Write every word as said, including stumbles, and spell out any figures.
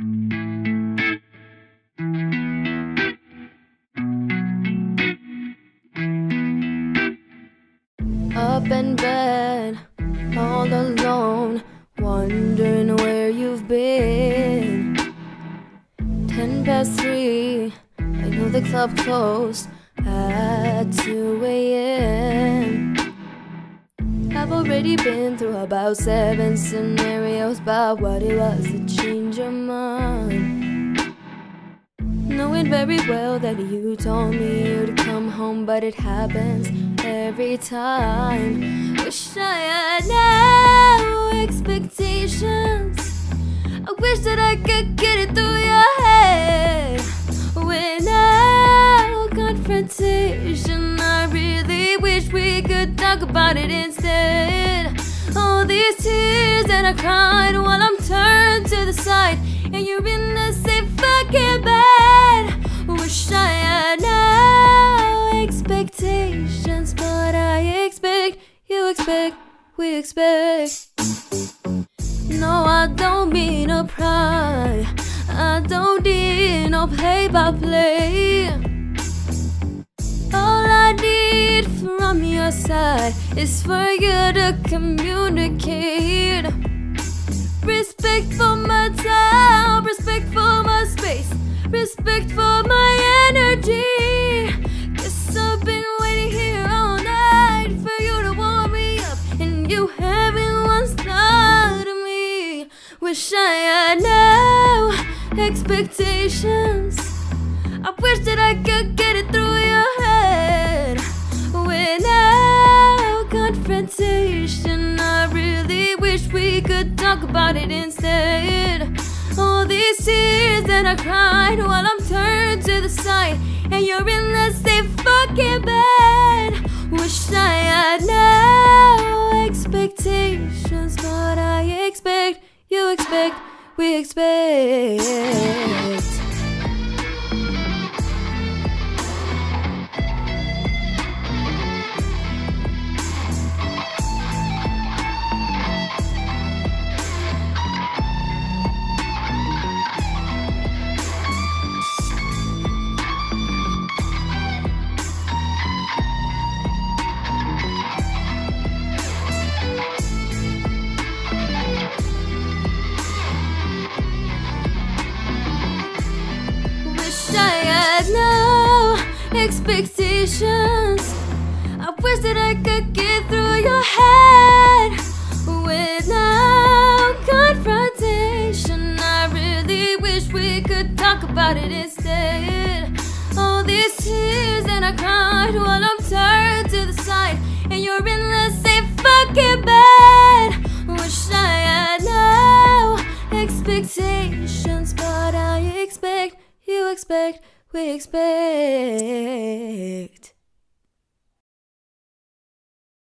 Up in bed, all alone, wondering where you've been. Ten past three, I know the club closed at two A M I've already been through about seven scenarios about what it was that changed your mind, knowing very well that you told me you'd come home, but it happens every time. Wish I had no expectations. I wish that I could get it through your head with no confrontation. I really wish we could talk about it instead. All these tears that I cried while I'm turned to the side, and you're in the same fucking bed. Wish I had no expectations, but I expect, you expect, we expect. No, I don't mean no pride, I don't need no play-by-play. All I need from your side is for you to communicate. Respect for my time, respect for my space, respect for my energy. Guess I've been waiting here all night for you to warm me up, and you haven't once thought of me. Wish I had no expectations. I wish that I could get it through your head with no confrontation. I really wish we could talk about it instead. All these tears that I cried while I'm turned to the side, and you're in the same fucking bed. Wish I had no expectations, but I expect, you expect, we expect. I had no expectations. I wish that I could get through your head with no confrontation. I really wish we could talk about it instead. All these tears that I cried while I'm turned to the side, and you're in the same fucking bed. Wish I had no expectations, but I expect, you expect, we expect.